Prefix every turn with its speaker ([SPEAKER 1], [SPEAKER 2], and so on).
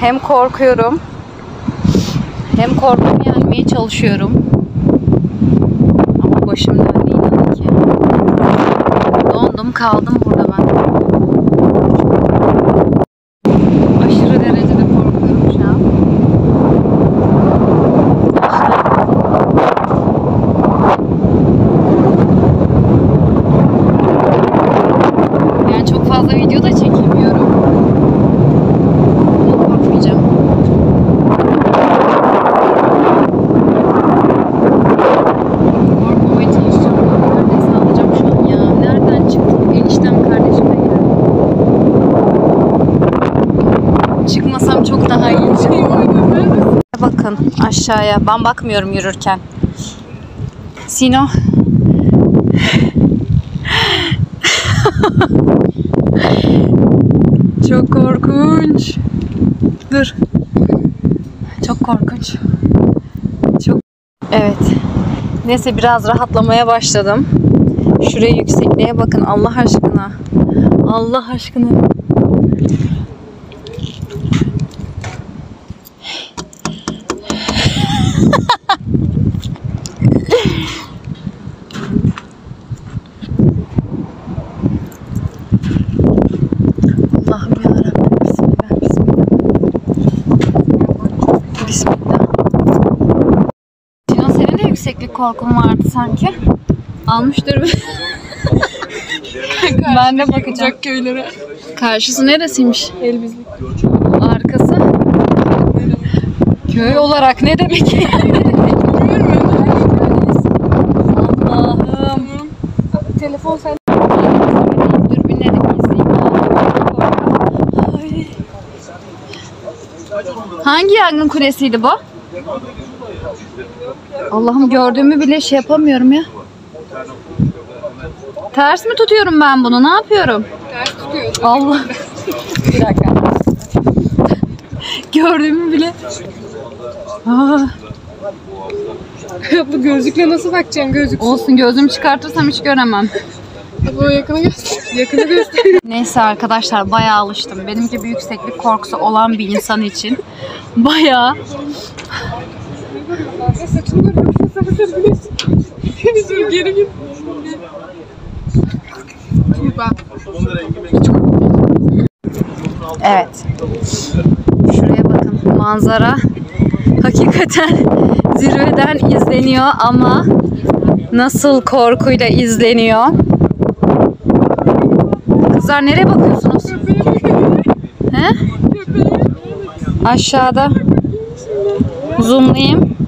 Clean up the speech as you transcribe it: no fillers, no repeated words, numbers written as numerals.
[SPEAKER 1] Hem korkuyorum, hem korkumu yenmeye çalışıyorum. Ama başım döndü inanın ki. Dondum kaldım burada ben. Aşırı derecede korkuyorum şu an. Yani çok fazla video da çekemiyorum. Ama korkmayacağım. Korkmamaya çalışacağım. Neredeyse alacağım şu an ya. Nereden çıktım? Eniştem kardeşime geldi. Çıkmasam çok daha iyi. Bakın aşağıya. Ben bakmıyorum yürürken. Sino. Çok korkunç. Dur. Çok korkunç. Çok. Evet. Neyse biraz rahatlamaya başladım. Şuraya yüksekliğe bakın Allah aşkına. Allah aşkına. Allah'ım yarabbim. Bismillah, bismillah. Bismillah. Tino senin de yükseklik korkun vardı sanki. Almıştır. Ben de bakacağım köylere. Karşısı neresiymiş?
[SPEAKER 2] Elbizlik.
[SPEAKER 1] Arkası? Köy olarak ne demek yani? Allah'ım.
[SPEAKER 2] Telefon sen.
[SPEAKER 1] Dürbünle de izleyeyim. Ay. Hangi yangın kulesiydi bu? Allah'ım gördüğümü bile şey yapamıyorum ya. Ters mi tutuyorum ben bunu? Ne yapıyorum?
[SPEAKER 2] Ters tutuyorsun.
[SPEAKER 1] Allah. Bir dakika. Gördüğümü bile. Aa,
[SPEAKER 2] Bu gözlükle nasıl bakacağım gözlük?
[SPEAKER 1] olsun gözümü çıkartırsam hiç göremem.
[SPEAKER 2] Bu yakına göster. Yakına göster.
[SPEAKER 1] Neyse arkadaşlar bayağı alıştım. Benim gibi yükseklik korkusu olan bir insan için bayağı.
[SPEAKER 2] Saçını görüyorum. Sapısır güneş. Dur geri git. Tuğba.
[SPEAKER 1] Evet. Şuraya bakın. Manzara hakikaten zirveden izleniyor ama nasıl korkuyla izleniyor. Kızlar nereye bakıyorsunuz? He? Aşağıda. Zoomlayayım.